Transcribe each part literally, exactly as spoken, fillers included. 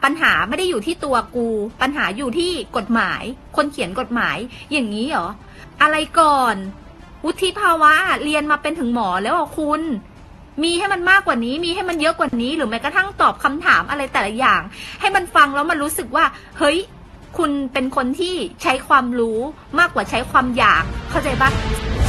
ปัญหาไม่ได้อยู่ที่ตัวกูปัญหาอยู่ที่กฎหมายคนเขียนกฎหมายอย่างนี้เหรออะไรก่อนวุฒิภาวะเรียนมาเป็นถึงหมอแล้วอ่ะคุณมีให้มันมากกว่านี้มีให้มันเยอะกว่านี้หรือแม้กระทั่งตอบคำถามอะไรแต่ละอย่างให้มันฟังแล้วมันรู้สึกว่าเฮ้ยคุณเป็นคนที่ใช้ความรู้มากกว่าใช้ความอยากเข้าใจปะ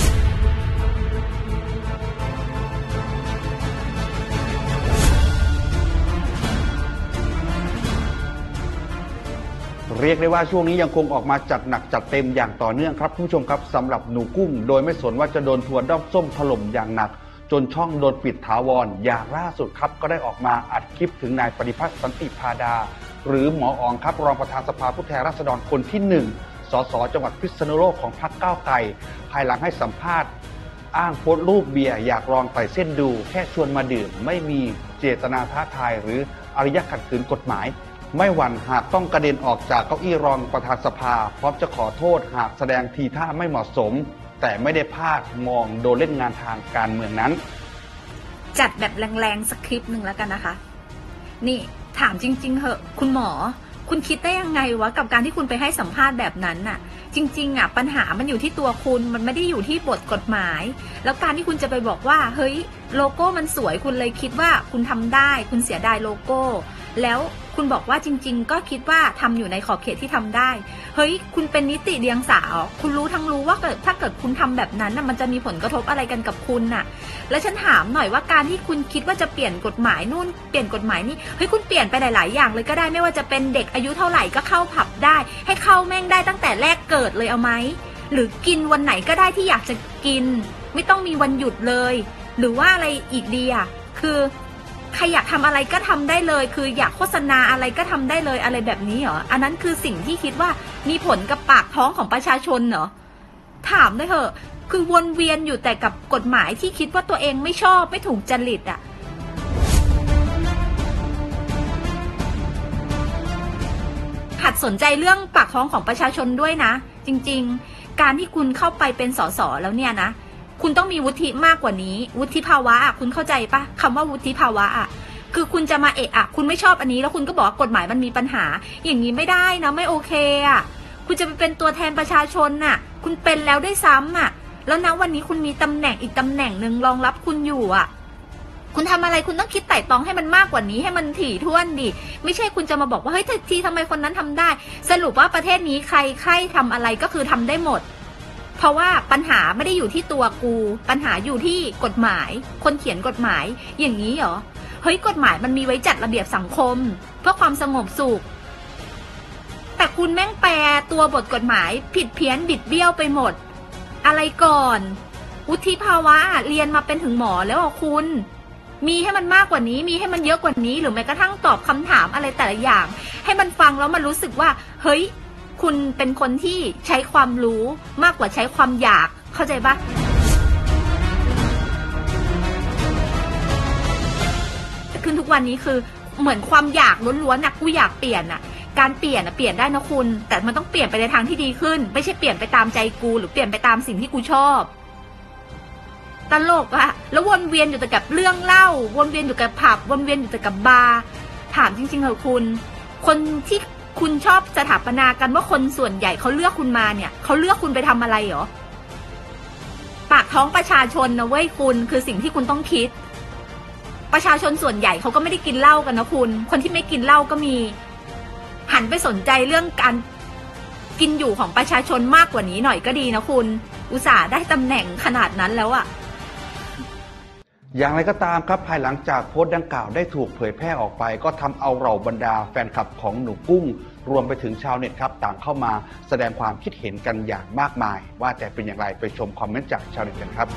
เรียกได้ว่าช่วงนี้ยังคงออกมาจัดหนักจัดเต็มอย่างต่อเนื่องครับผู้ชมครับสำหรับหนูกุ้งโดยไม่สนว่าจะโดนทัวร์ด้อมส้มถล่มอย่างหนักจนช่องโดนปิดถาวรอย่างล่าสุดครับก็ได้ออกมาอัดคลิปถึงนายปฏิพัฒน์สันติพาดาหรือหมออ๋องครับรองประธานสภาผู้แทนราษฎรคนที่หนึ่งสสจังหวัดพิษณุโลกของพรรคก้าวไกลภายหลังให้สัมภาษณ์อ้างโพสต์รูปเบียร์อยากลองไต่เส้นดูแค่ชวนมาดื่มไม่มีเจตนาท้าทายหรืออารยะขัดขืนกฎหมายไม่หวั่นหากต้องกระเด็นออกจากเก้าอี้รองประธานสภาพร้อมจะขอโทษหากแสดงทีท่าไม่เหมาะสมแต่ไม่ได้พลาดมองโดนเล่นงานทางการเมืองนั้นจัดแบบแรงๆสคริปต์หนึ่งแล้วกันนะคะนี่ถามจริงๆเหอะคุณหมอคุณคิดได้ยังไงวะกับการที่คุณไปให้สัมภาษณ์แบบนั้นน่ะจริงๆอ่ะปัญหามันอยู่ที่ตัวคุณมันไม่ได้อยู่ที่บทกฎหมายแล้วการที่คุณจะไปบอกว่าเฮ้ยโลโก้มันสวยคุณเลยคิดว่าคุณทำได้คุณเสียดายโลโก้แล้วคุณบอกว่าจริงๆก็คิดว่าทำอยู่ในขอบเขตที่ทำได้เฮ้ยคุณเป็นนิติเดียงสาคุณรู้ทั้งรู้ว่าเกิดถ้าเกิดคุณทำแบบนั้นน่ะมันจะมีผลกระทบอะไรกันกับคุณน่ะแล้วฉันถามหน่อยว่าการที่คุณคิดว่าจะเปลี่ยนกฎหมายนู่นเปลี่ยนกฎหมายนี่เฮ้ยคุณเปลี่ยนไปหลายๆอย่างเลยก็ได้ไม่ว่าจะเป็นเด็กอายุเท่าไหร่ก็เข้าผับได้ให้เข้าแม่งได้ตั้งแต่แรกเกิดเลยเอาไหมหรือกินวันไหนก็ได้ที่อยากจะกินไม่ต้องมีวันหยุดเลยหรือว่าอะไรอีกดีอ่ะคือใครอยากทำอะไรก็ทำได้เลยคืออยากโฆษณาอะไรก็ทำได้เลยอะไรแบบนี้เหรออันนั้นคือสิ่งที่คิดว่ามีผลกับปากท้องของประชาชนเหรอถามด้วยเถอะคือวนเวียนอยู่แต่กับกฎหมายที่คิดว่าตัวเองไม่ชอบไม่ถูกจริตอ่ะหัดสนใจเรื่องปากท้องของประชาชนด้วยนะจริงๆการที่คุณเข้าไปเป็นสสแล้วเนี่ยนะคุณต้องมีวุฒิมากกว่านี้วุฒิภาวะอ่ะคุณเข้าใจปะคำว่าวุฒิภาวะอ่ะคือคุณจะมาเอะอ่ะคุณไม่ชอบอันนี้แล้วคุณก็บอกว่ากฎหมายมันมีปัญหาอย่างนี้ไม่ได้นะไม่โอเคอ่ะคุณจะไปเป็นตัวแทนประชาชนน่ะคุณเป็นแล้วได้ซ้ำอ่ะแล้วนะวันนี้คุณมีตำแหน่งอีกตำแหน่งหนึ่งรองรับคุณอยู่อ่ะคุณทำอะไรคุณต้องคิดไต่ตองให้มันมากกว่านี้ให้มันถี่ถ้วนดิไม่ใช่คุณจะมาบอกว่าเฮ้ยทีทำไมคนนั้นทำได้สรุปว่าประเทศนี้ใครใครทำอะไรก็คือทำได้หมดเพราะว่าปัญหาไม่ได้อยู่ที่ตัวกูปัญหาอยู่ที่กฎหมายคนเขียนกฎหมายอย่างนี้เหรอเฮ้ยกฎหมายมันมีไว้จัดระเบียบสังคมเพื่อความสงบสุขแต่คุณแม่งแปลตัวบทกฎหมายผิดเพี้ยนบิดเบี้ยวไปหมดอะไรก่อนวุฒิภาวะเรียนมาเป็นถึงหมอแล้วอ่ะคุณมีให้มันมากกว่านี้มีให้มันเยอะกว่านี้หรือแม้กระทั่งตอบคำถามอะไรแต่ละอย่างให้มันฟังแล้วมันรู้สึกว่าเฮ้ยคุณเป็นคนที่ใช้ความรู้มากกว่าใช้ความอยากเข้าใจปะคือทุกวันนี้คือเหมือนความอยากล้วนๆนะกูอยากเปลี่ยนอ่ะการเปลี่ยนอ่ะเปลี่ยนได้นะคุณแต่มันต้องเปลี่ยนไปในทางที่ดีขึ้นไม่ใช่เปลี่ยนไปตามใจกูหรือเปลี่ยนไปตามสิ่งที่กูชอบตลกอะแล้ววนเวียนอยู่แต่กับเรื่องเล่าวนเวียนอยู่กับผับวนเวียนอยู่แต่กับบาร์ถามจริงๆเหรอคุณคนที่คุณชอบสถาปนากันว่าคนส่วนใหญ่เขาเลือกคุณมาเนี่ยเขาเลือกคุณไปทำอะไรเหรอปากท้องประชาชนนะเว้ยคุณคือสิ่งที่คุณต้องคิดประชาชนส่วนใหญ่เขาก็ไม่ได้กินเหล้ากันนะคุณคนที่ไม่กินเหล้าก็มีหันไปสนใจเรื่องการกินอยู่ของประชาชนมากกว่านี้หน่อยก็ดีนะคุณอุตส่าห์ได้ตำแหน่งขนาดนั้นแล้วอะอย่างไรก็ตามครับภายหลังจากโพสต์ดังกล่าวได้ถูกเผยแพร่ออกไปก็ทำเอาเหล่าบรรดาแฟนคลับของหนูกุ้งรวมไปถึงชาวเน็ตครับต่างเข้ามาแสดงความคิดเห็นกันอย่างมากมายว่าแต่เป็นอย่างไรไปชมคอมเมนต์จากชาวเน็ตกันครับ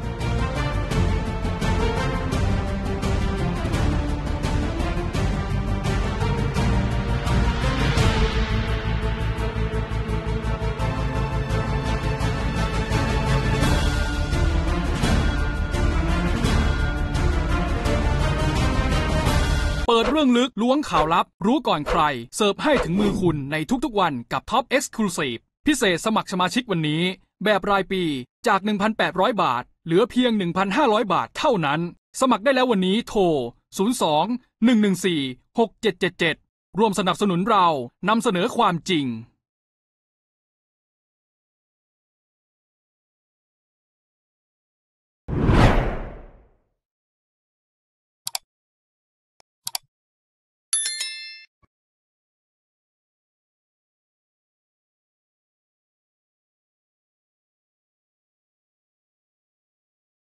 เปิดเรื่องลึกล้วงข่าวลับรู้ก่อนใครเสิร์ฟให้ถึงมือคุณในทุกๆวันกับ Top Exclusive พิเศษสมัครสมาชิกวันนี้แบบรายปีจาก หนึ่งพันแปดร้อย บาทเหลือเพียง หนึ่งพันห้าร้อย บาทเท่านั้นสมัครได้แล้ววันนี้โทรศูนย์ สอง หนึ่ง หนึ่ง สี่ หก เจ็ด เจ็ด เจ็ดร่วมสนับสนุนเรานำเสนอความจริง